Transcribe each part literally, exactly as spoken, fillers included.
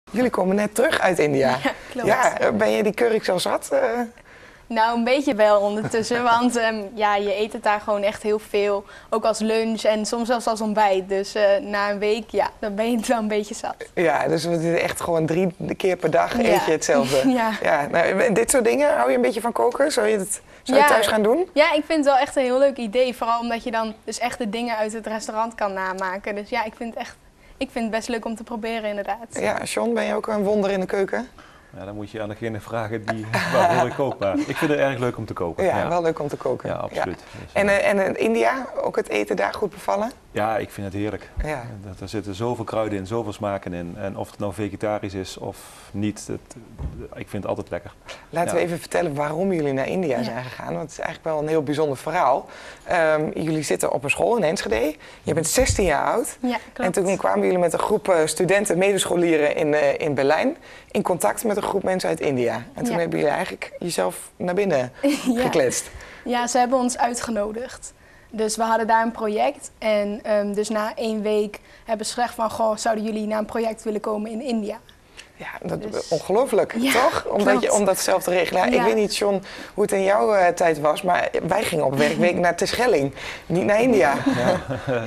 Jullie komen net terug uit India. Ja, klopt. Ja, ben je die curry zo zat? Uh... Nou, een beetje wel ondertussen, want um, ja, je eet het daar gewoon echt heel veel. Ook als lunch en soms zelfs als ontbijt. Dus uh, na een week, ja, dan ben je het wel een beetje zat. Ja, dus het is echt gewoon drie keer per dag eet ja. je hetzelfde. Ja. Ja, nou, dit soort dingen, hou je een beetje van koken? Zou je het zou je ja. thuis gaan doen? Ja, ik vind het wel echt een heel leuk idee. Vooral omdat je dan dus echt de dingen uit het restaurant kan namaken. Dus ja, ik vind het echt, ik vind het best leuk om te proberen inderdaad. Ja, John, ben je ook een wonder in de keuken? Ja, dan moet je aan degene vragen die waarvoor ik kook. Maar ik vind het erg leuk om te koken. Ja, ja. wel leuk om te koken. Ja, absoluut. Ja. Dus, en, uh, en in India, ook het eten daar goed bevallen? Ja, ik vind het heerlijk. Ja. Er zitten zoveel kruiden in, zoveel smaken in. En of het nou vegetarisch is of niet, het, ik vind het altijd lekker. Laten ja. we even vertellen waarom jullie naar India ja. zijn gegaan. Want het is eigenlijk wel een heel bijzonder verhaal. Um, jullie zitten op een school in Enschede. Je bent zestien jaar oud. Ja, klopt. En toen kwamen jullie met een groep studenten, medescholieren in, uh, in Berlijn, in contact met een groep mensen uit India. En toen ja. hebben jullie eigenlijk jezelf naar binnen ja. gekletst. Ja, ze hebben ons uitgenodigd. Dus we hadden daar een project en um, dus na één week hebben ze gezegd van, goh, zouden jullie naar een project willen komen in India? Ja, dat is dus, ongelooflijk, ja, toch? Omdat je, om dat zelf te regelen. Ja. Ik weet niet, John, hoe het in jouw uh, tijd was, maar wij gingen op werkweek naar Terschelling, niet naar India. Ja,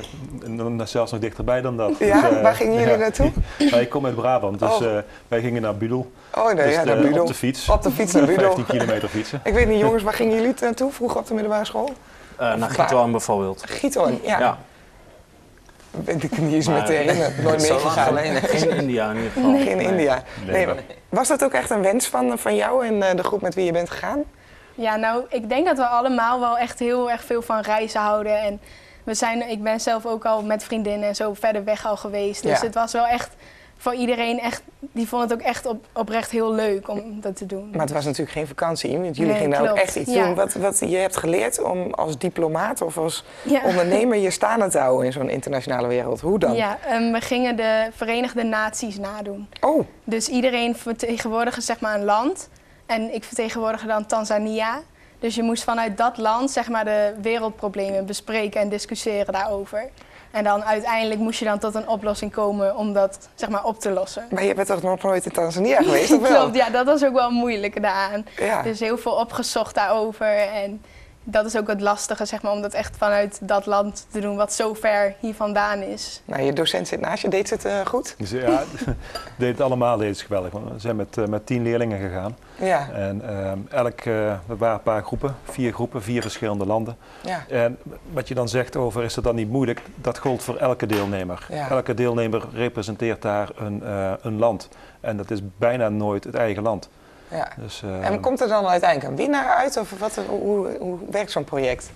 en zelfs nog dichterbij dan dat. Ja, dus, uh, waar gingen jullie ja. naartoe? Ja, ik kom uit Brabant, dus oh. uh, wij gingen naar Budel. Oh nee, dus ja, de, naar Budel. Op de fiets. Op de fiets naar Budel. vijftien kilometer fietsen. Ik weet niet, jongens, waar gingen jullie naartoe vroeger op de middelbare school? Uh, naar Giethoorn bijvoorbeeld. Giethoorn, ja. ja. Weet ik niet eens meer te herinneren. Nooit meegegaan. Nee, geen India in ieder geval. Nee. Geen India. Nee, nee, was dat ook echt een wens van, van jou en uh, de groep met wie je bent gegaan? Ja, nou, ik denk dat we allemaal wel echt heel erg veel van reizen houden. En we zijn, ik ben zelf ook al met vriendinnen en zo verder weg al geweest. Dus ja. het was wel echt voor iedereen echt, die vond het ook echt op, oprecht heel leuk om dat te doen. Maar het was natuurlijk geen vakantie, want jullie nee, gingen klopt. ook echt iets ja. doen. Wat, wat je hebt geleerd om als diplomaat of als ja. ondernemer je staande te houden in zo'n internationale wereld. Hoe dan? Ja, um, we gingen de Verenigde Naties nadoen. Oh. Dus iedereen vertegenwoordigde zeg maar een land. En ik vertegenwoordigde dan Tanzania. Dus je moest vanuit dat land zeg maar de wereldproblemen bespreken en discussiëren daarover. En dan uiteindelijk moest je dan tot een oplossing komen om dat zeg maar op te lossen. Maar je bent toch nog nooit in Tanzania geweest, of wel? Klopt, ja, dat was ook wel moeilijk daaraan. Ja. Dus heel veel opgezocht daarover. En dat is ook het lastige, zeg maar, om dat echt vanuit dat land te doen wat zo ver hier vandaan is. Nou, je docent zit naast je, deed ze het uh, goed? Dus, ja, deed het allemaal, deed het geweldig. We zijn met, uh, met tien leerlingen gegaan. Ja. En uh, elk, uh, we waren een paar groepen, vier groepen, vier verschillende landen. Ja. En wat je dan zegt over, is dat dan niet moeilijk? Dat gold voor elke deelnemer. Ja. Elke deelnemer representeert daar een, uh, een land. En dat is bijna nooit het eigen land. Ja. Dus, uh, en komt er dan uiteindelijk een winnaar uit? Of wat, hoe, hoe, hoe werkt zo'n project?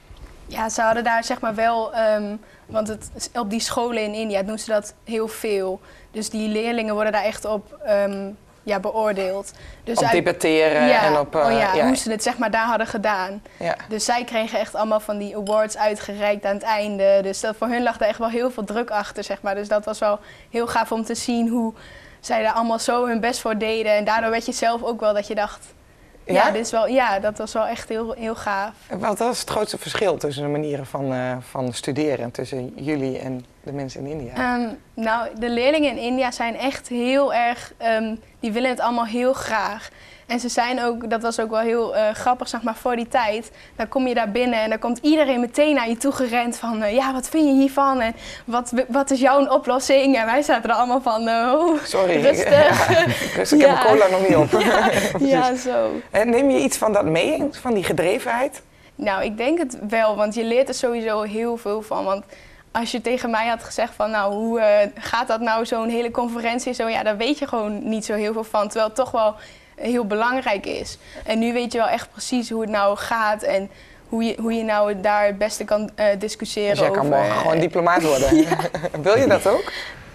Ja, ze hadden daar zeg maar wel, um, want het, op die scholen in India doen ze dat heel veel. Dus die leerlingen worden daar echt op um, ja, beoordeeld. Dus op uit, debatteren ja, en op... Uh, oh ja, ja. hoe ze het zeg maar daar hadden gedaan. Ja. Dus zij kregen echt allemaal van die awards uitgereikt aan het einde. Dus dat, voor hun lag er echt wel heel veel druk achter, zeg maar. Dus dat was wel heel gaaf om te zien hoe zij daar allemaal zo hun best voor deden. En daardoor werd je zelf ook wel dat je dacht... Ja, ja, dit is wel, ja dat was wel echt heel, heel gaaf. Wat was het grootste verschil tussen de manieren van, uh, van studeren tussen jullie en de mensen in India? Um, nou, de leerlingen in India zijn echt heel erg, um, die willen het allemaal heel graag. En ze zijn ook, dat was ook wel heel uh, grappig, zeg maar, voor die tijd. Dan kom je daar binnen en dan komt iedereen meteen naar je toe gerend van... Uh, ja, wat vind je hiervan? En wat, wat is jouw oplossing? En wij zaten er allemaal van, oh, sorry, rustig. Ja, rustig, ik ja. heb mijn cola nog niet op. Ja, ja, zo. En neem je iets van dat mee, van die gedrevenheid? Nou, ik denk het wel, want je leert er sowieso heel veel van. Want als je tegen mij had gezegd van, nou, hoe uh, gaat dat nou, zo'n hele conferentie? Zo, ja, daar weet je gewoon niet zo heel veel van, terwijl het toch wel heel belangrijk is. En nu weet je wel echt precies hoe het nou gaat en hoe je, hoe je nou daar het beste kan uh, discussiëren over. Dus jij kan morgen gewoon diplomaat worden. Ja. Wil je dat ook?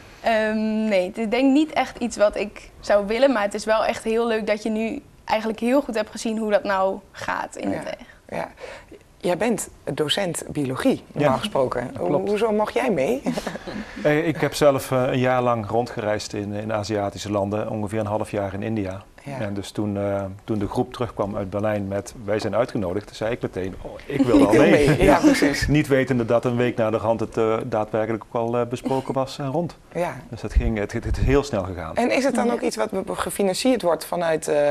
Um, nee, ik denk niet echt iets wat ik zou willen, maar het is wel echt heel leuk dat je nu eigenlijk heel goed hebt gezien hoe dat nou gaat in ja. het echt. Ja. jij bent docent biologie, normaal Ja, gesproken. Ho klopt. hoezo mocht jij mee? Eh, Ik heb zelf eh, een jaar lang rondgereisd in, in Aziatische landen, ongeveer een half jaar in India. Ja. En dus toen, uh, toen de groep terugkwam uit Berlijn met wij zijn uitgenodigd, zei ik meteen, oh, ik wil Ik al wil mee. mee, ja, precies. Niet wetende dat een week na de hand het uh, daadwerkelijk ook al uh, besproken was en rond. Ja. Dus dat ging, het, het is heel snel gegaan. En is het dan ook iets wat gefinancierd wordt vanuit uh,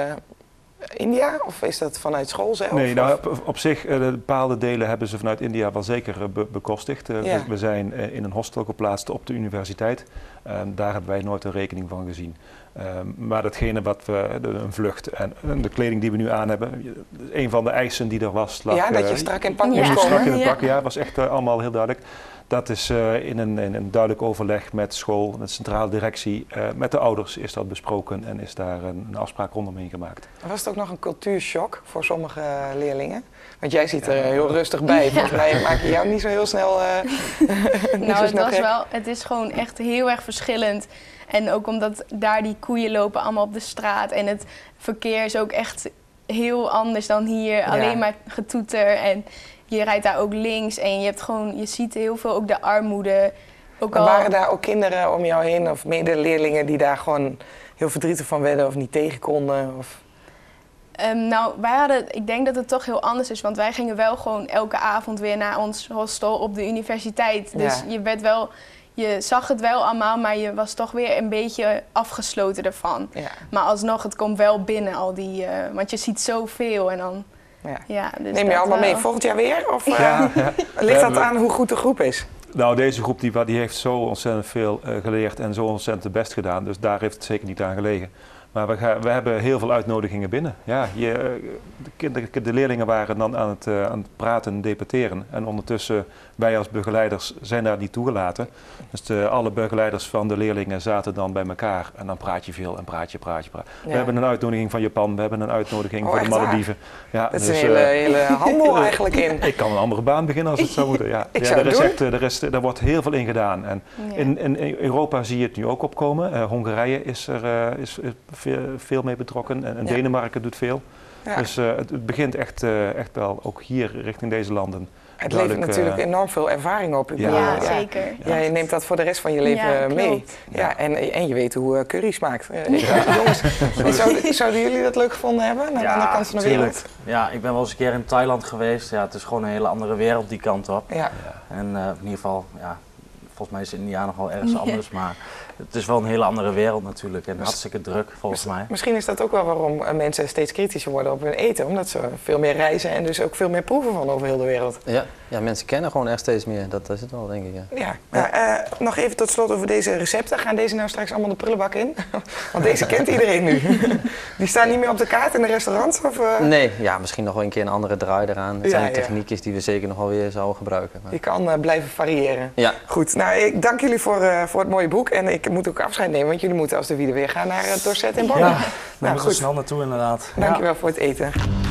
India? Of is dat vanuit school zelf? Nee, of? nou, op, op zich, uh, bepaalde delen hebben ze vanuit India wel zeker uh, be bekostigd. Uh, Ja. we, we zijn uh, in een hostel geplaatst op de universiteit. Uh, daar hebben wij nooit een rekening van gezien. Um, maar datgene wat we, de, een vlucht en, en de kleding die we nu aan hebben, een van de eisen die er was, lag, Ja, dat je uh, strak in pak Ja. moest je moest komen. strak in het Ja. pak, ja, was echt uh, allemaal heel duidelijk. Dat is uh, in, een, in een duidelijk overleg met school, met de centrale directie, uh, met de ouders is dat besproken en is daar een, een afspraak rondomheen gemaakt. Was het ook nog een cultuurshock voor sommige leerlingen? Want jij zit er heel rustig bij. Volgens mij maak je jou niet zo heel snel. Uh, niet Nou, zo het, snel was gek. wel, het is gewoon echt heel erg verschillend. En ook omdat daar die koeien lopen allemaal op de straat. En het verkeer is ook echt heel anders dan hier. Ja. Alleen maar getoeter. En je rijdt daar ook links. En je hebt gewoon, je ziet heel veel ook de armoede. Ook Maar al, waren daar ook kinderen om jou heen of medeleerlingen die daar gewoon heel verdrietig van werden of niet tegen konden? Of... Ehm, nou, wij hadden, ik denk dat het toch heel anders is. Want wij gingen wel gewoon elke avond weer naar ons hostel op de universiteit. Dus Ja. je werd wel, je zag het wel allemaal, maar je was toch weer een beetje afgesloten ervan. Ja. Maar alsnog, het komt wel binnen, al die, uh, want je ziet zoveel en dan, Ja. ja. Dus Neem je dat allemaal wel. mee volgend jaar weer? Of uh, Ja, ja. ligt dat We- aan hoe goed de groep is? Nou, deze groep die, die heeft zo ontzettend veel uh, geleerd en zo ontzettend het best gedaan. Dus daar heeft het zeker niet aan gelegen. Maar we, gaan, we hebben heel veel uitnodigingen binnen. Ja, je, uh, de, kind- de leerlingen waren dan aan het, uh, aan het praten en debatteren. En ondertussen, wij als begeleiders zijn daar niet toegelaten. Dus de, alle begeleiders van de leerlingen zaten dan bij elkaar. En dan praat je veel en praat je, praat je, praat. Ja. We hebben een uitnodiging van Japan, we hebben een uitnodiging Oh, voor de echt waar? Malediven. Ja, Dat is dus, een hele, uh, hele handel eigenlijk in. ik kan een andere baan beginnen als het zou moeten. Ja, Ik ja, zou er, het is doen. echt, er, is, er wordt heel veel in gedaan. En Ja. in, in Europa zie je het nu ook opkomen. Uh, Hongarije is er uh, is, is veel, veel mee betrokken en, en Ja. Denemarken doet veel. Ja. Dus uh, het, het begint echt, uh, echt wel ook hier richting deze landen. Het levert duidelijk, natuurlijk uh, enorm veel ervaring op. Ik Ja. bedoel, Ja, zeker. Ja, je neemt dat voor de rest van je leven Ja, mee. klopt. Ja, en, en je weet hoe uh, curry smaakt. Uh, Jongens, zouden, zouden jullie dat leuk gevonden hebben? Naar de andere kant van de tuurlijk. wereld? Ja, ik ben wel eens een keer in Thailand geweest. Ja, het is gewoon een hele andere wereld die kant op. Ja. En uh, in ieder geval, ja, volgens mij is India nog wel ergens Ja. anders, maar het is wel een hele andere wereld natuurlijk en Dus- hartstikke druk volgens mij. Misschien is dat ook wel waarom uh, mensen steeds kritischer worden op hun eten. Omdat ze veel meer reizen en dus ook veel meer proeven van over heel de wereld. Ja, ja, mensen kennen gewoon echt steeds meer. Dat is het wel, denk ik. Ja. Ja, nou, uh, nog even tot slot over deze recepten. Gaan deze nou straks allemaal de prullenbak in? Want deze kent iedereen nu. Die staan niet meer op de kaart in de restaurants? Of, uh... Nee, ja, misschien nog wel een keer een andere draai eraan. Het Ja, zijn ja. techniekjes die we zeker nog wel weer zouden gebruiken. Maar... Je kan uh, blijven variëren. Ja, Goed, nou ik dank jullie voor, uh, voor het mooie boek. En ik moet ook afscheid nemen, want jullie moeten als de wielen weer gaan naar uh, Dorset en Born. Ja, daar nou, moeten we snel naartoe inderdaad. Dankjewel voor het eten.